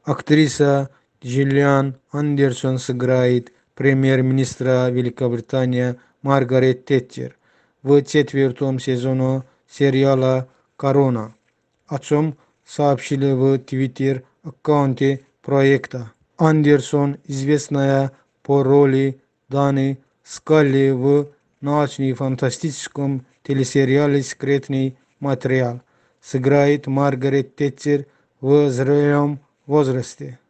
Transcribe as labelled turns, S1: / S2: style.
S1: Актриса Джиллиан Андерсон сыграет премьер-министра Великобритании Маргарет Тэтчер в четвертом сезоне сериала «Корона», о чем сообщили в Твиттер-аккаунте проекта. Андерсон, известная по роли Даны Скалли в научно-фантастическом телесериале «Секретный материал», сыграет Маргарет Тэтчер в зрелом возрасте.